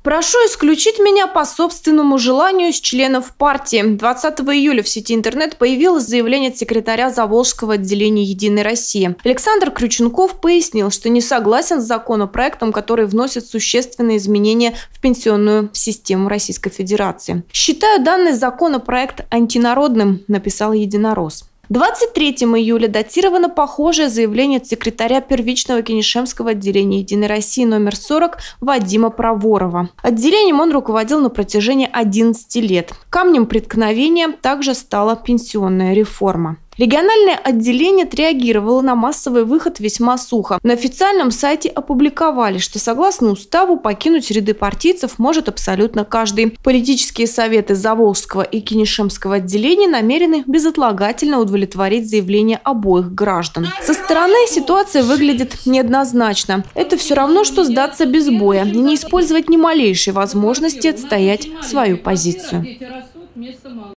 Прошу исключить меня по собственному желанию из членов партии. 20 июля в сети интернет появилось заявление от секретаря Заволжского отделения «Единой России». Александр Крючунков пояснил, что не согласен с законопроектом, который вносит существенные изменения в пенсионную систему Российской Федерации. «Считаю данный законопроект антинародным», написал Единорос. 23 июля датировано похожее заявление от секретаря первичного Кенешемского отделения «Единой России» номер 40 Вадима Проворова. Отделением он руководил на протяжении 11 лет. Камнем преткновения также стала пенсионная реформа. Региональное отделение отреагировало на массовый выход весьма сухо. На официальном сайте опубликовали, что согласно уставу покинуть ряды партийцев может абсолютно каждый. Политические советы Заволжского и Кенешемского отделения намерены безотлагательно удовлетворить заявление обоих граждан. Со стороны ситуация выглядит неоднозначно. Это все равно, что сдаться без боя и не использовать ни малейшей возможности отстоять свою позицию.